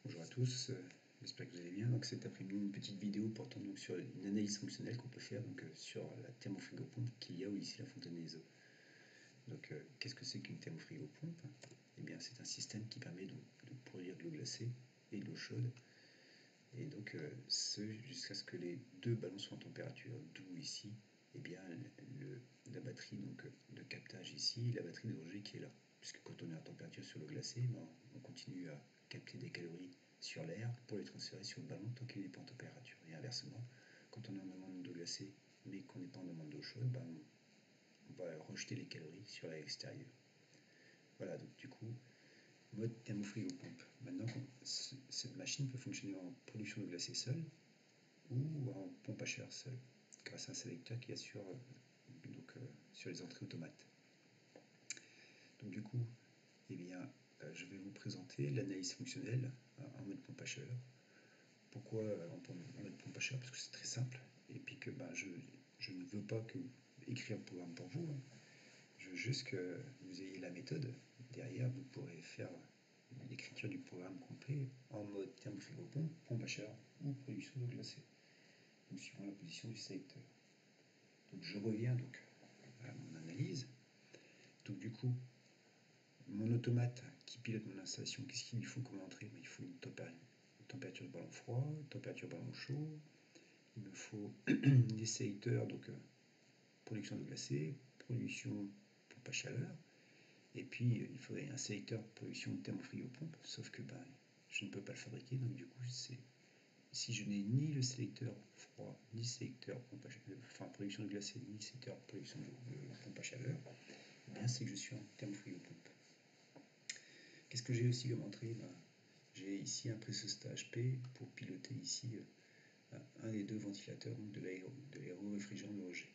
Bonjour à tous, j'espère que vous allez bien. Donc cet après-midi, une petite vidéo portant donc sur une analyse fonctionnelle qu'on peut faire donc, sur la thermofrigopompe qu'il y a ici la fontaine des eaux. Donc qu'est-ce que c'est qu'une thermofrigopompe? Eh bien c'est un système qui permet donc, de produire de l'eau glacée et de l'eau chaude. Et donc ce jusqu'à ce que les deux ballons soient en température, d'où ici eh bien, la batterie donc, de captage ici, la batterie de rejet qui est là. Puisque quand on est en température sur l'eau glacée, ben, on continue à capter des calories sur l'air pour les transférer sur le ballon tant qu'il n'est pas en température. Et inversement, quand on est en demande d'eau glacée mais qu'on n'est pas en demande d'eau chaude, ben, on va rejeter les calories sur l'air extérieur. Voilà, donc du coup, mode thermofrigopompe. Maintenant, cette machine peut fonctionner en production de glacé seule ou en pompe à chaleur seule, grâce à un sélecteur qu'il y a sur les entrées automates. Donc du coup, eh bien, je vais vous présenter l'analyse fonctionnelle en mode pompe à chaleur. Pourquoi en mode pompe à chaleur? Parce que c'est très simple, et puis que je ne veux pas que vous écrire un programme pour vous, hein. Je veux juste que vous ayez la méthode. Derrière, vous pourrez faire l'écriture du programme complet en mode thermofrigopompe, pompe à chaleur ou production d'eau glacée, donc suivant la position du sélecteur. Donc je reviens donc à mon analyse. Donc du coup, mon automate qui pilote mon installation, qu'est-ce qu'il lui faut comme entrée? Il faut une température de ballon froid, une température de ballon chaud. Il me faut des sélecteurs, donc production de glacé, production pompe à chaleur. Et puis il faudrait un sélecteur production de thermofrigopompe, sauf que je ne peux pas le fabriquer, donc du coup si je n'ai ni le sélecteur froid, ni sélecteur pompe à chaleur, enfin production de glacé, ni sélecteur production de pompe à chaleur, eh bien c'est que je suis en thermofrigopompe. Qu'est-ce que j'ai aussi comme entrée? J'ai ici un pressostage P pour piloter ici un des deux ventilateurs de l'aéro-réfrigérant de rejet.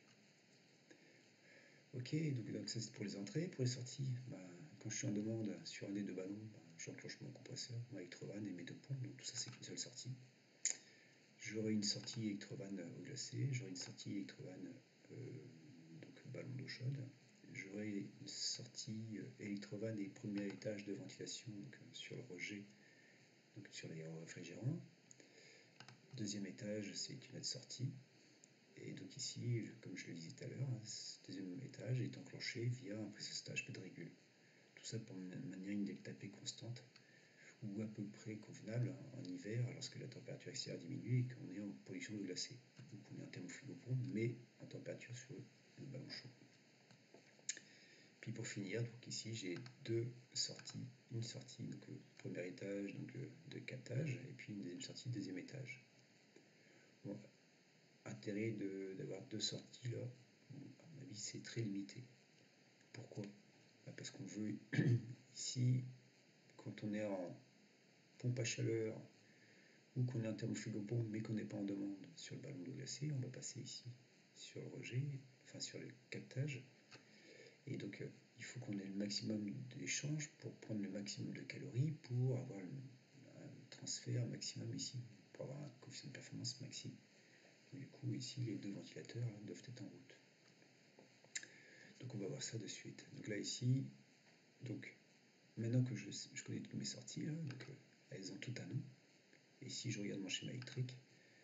Ok, donc ça c'est pour les entrées. Pour les sorties, quand je suis en demande sur un des deux ballons, j'enclenche mon compresseur, mon électrovanne et mes deux pompes, donc tout ça c'est une seule sortie. J'aurai une sortie électrovanne au glacé, j'aurai une sortie électrovanne ballon d'eau chaude, j'aurai une sortie électrovanne et premier étage de ventilation sur le rejet, donc sur l'aéro-réfrigérant. Deuxième étage, c'est une autre sortie. Et donc ici, comme je le disais tout à l'heure, ce deuxième étage est enclenché via un pressostage P de régule. Tout ça pour maintenir une delta P constante ou à peu près convenable en hiver lorsque la température extérieure diminue et qu'on est en production de glacé. Donc on est en thermofrigopompe mais en température sur le ballon chaud. Puis pour finir, donc ici j'ai deux sorties, une sortie donc premier étage donc de captage et puis une deuxième sortie deuxième étage. Bon, intérêt d'avoir deux sorties là, à mon avis c'est très limité. Pourquoi? Parce qu'on veut ici, quand on est en pompe à chaleur ou qu'on est en thermofrigopompe mais qu'on n'est pas en demande sur le ballon d'eau glacée, on va passer ici sur le rejet, enfin sur le captage. Et donc il faut qu'on ait le maximum d'échanges pour prendre le maximum de calories pour avoir un transfert maximum ici, pour avoir un coefficient de performance maxi. Du coup ici les deux ventilateurs doivent être en route. Donc on va voir ça de suite. Donc là ici, donc maintenant que je connais toutes mes sorties, là, donc, elles ont tout un nom. Et si je regarde mon schéma électrique,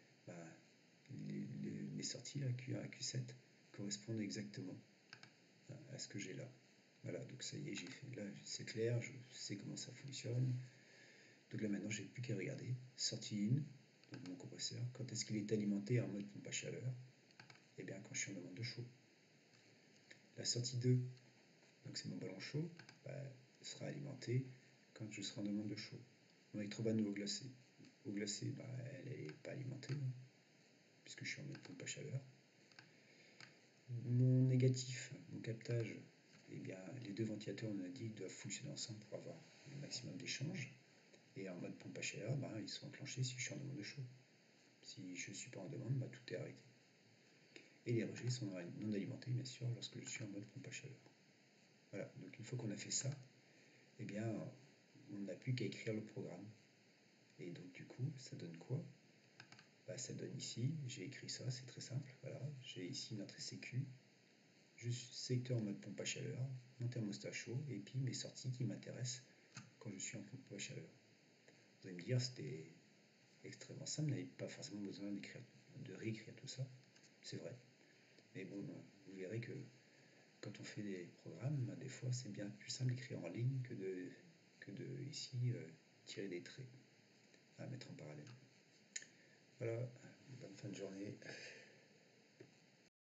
mes sorties là, Q1 à Q7 correspondent exactement à ce que j'ai là. Voilà, donc ça y est, j'ai fait. Là, c'est clair, je sais comment ça fonctionne. Donc là maintenant, j'ai plus qu'à regarder. Sortie 1, donc mon compresseur, quand est-ce qu'il est alimenté en mode pompe à chaleur? Eh bien, quand je suis en demande de chaud. La sortie 2, donc c'est mon ballon chaud, sera alimenté quand je serai en demande de chaud. Mon électrovanne au glacé. Au glacé, elle n'est pas alimentée, hein, puisque je suis en mode pompe à chaleur. Mon négatif, mon captage, eh bien, les deux ventilateurs, on a dit, doivent fonctionner ensemble pour avoir le maximum d'échanges. Et en mode pompe à chaleur, ils sont enclenchés si je suis en demande de chaud. Si je ne suis pas en demande, tout est arrêté. Et les rejets sont non alimentés, bien sûr, lorsque je suis en mode pompe à chaleur. Voilà, donc une fois qu'on a fait ça, eh bien, on n'a plus qu'à écrire le programme. Et donc du coup, ça donne quoi? Ça donne ici, j'ai écrit ça, c'est très simple. Voilà, j'ai ici une entrée sécu, juste secteur en mode pompe à chaleur, mon thermostat chaud, et puis mes sorties qui m'intéressent quand je suis en pompe à chaleur. Vous allez me lire, c'était extrêmement simple, on n'avait pas forcément besoin de réécrire tout ça, c'est vrai. Mais bon, vous verrez que quand on fait des programmes, des fois c'est bien plus simple d'écrire en ligne que de ici tirer des traits à mettre en parallèle. Voilà, bonne fin de journée.